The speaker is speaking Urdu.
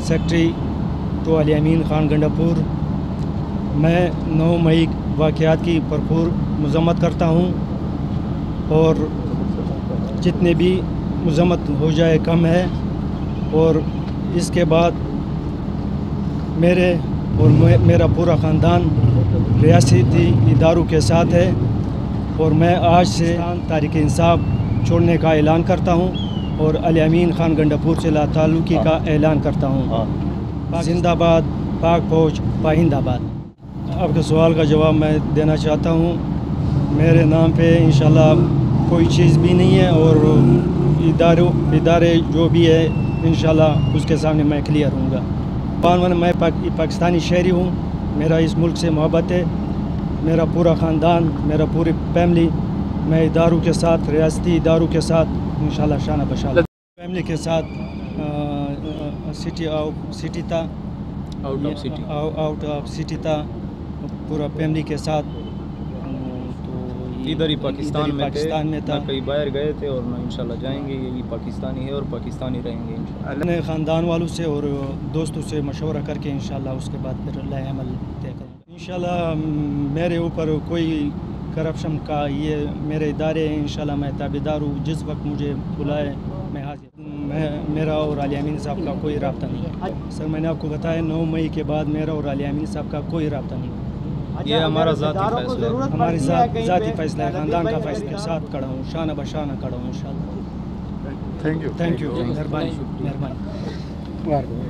سیکٹری تو علی امین خان گنڈاپور، میں 9 مئی واقعات کی بھرپور مذمت کرتا ہوں، اور جتنے بھی مذمت ہو جائے کم ہے، اور اس کے بعد میرے اور میرا پورا خاندان ریاستی اداروں کے ساتھ ہے، اور میں آج سے تحریک انصاف چھوڑنے کا اعلان کرتا ہوں اور علی امین خان گنڈاپور سے لا تعلقی کا اعلان کرتا ہوں۔ زندہ باد پاک فوج پائند آباد۔ آپ کے سوال کا جواب میں دینا چاہتا ہوں، میرے نام پہ انشاءاللہ کوئی چیز بھی نہیں ہے، اور ادارے جو بھی ہے انشاءاللہ اس کے سامنے میں کلیئر ہوں گا۔ میں پاکستانی شہری ہوں، میرا اس ملک سے محبت ہے، میرا پورا خاندان، میرا پوری فیملی، میں اداروں کے ساتھ، ریاستی اداروں کے ساتھ انشاءاللہ شانہ بشانہ فیملی کے ساتھ سٹی تھا، آؤٹ آف سٹی تھا، پورا فیملی کے ساتھ ادھر ہی پاکستان میں تھا۔ کئی باہر گئے تھے اور انشاءاللہ جائیں گے، یہی پاکستانی ہے اور پاکستانی رہیں گے انشاءاللہ۔ اپنے خاندان والوں سے اور دوستوں سے مشورہ کر کے انشاءاللہ اس کے بعد پھر لائے عمل طے کروں گا۔ انشاءاللہ میرے اوپر کوئی کرپشن کا یہ میرے ادارے ہیں، انشاءاللہ میں تابعدار ہوں، جس وقت مجھے بلائے میں حاضر۔ میرا اور علی امین صاحب کا کوئی رابطہ نہیں ہے سر، میں نے آپ کو بتایا 9 مئی کے بعد میرا اور علی امین صاحب کا کوئی رابطہ نہیں ہے۔ یہ ہمارا ذاتی فیصلہ ہے، ہماری ذاتی فیصلہ ہے، خاندان کا فیصلہ کے ساتھ کھڑا ہوں، شانہ بشانہ کھڑا ہوں انشاءاللہ۔ تھینک یو، مہربانی۔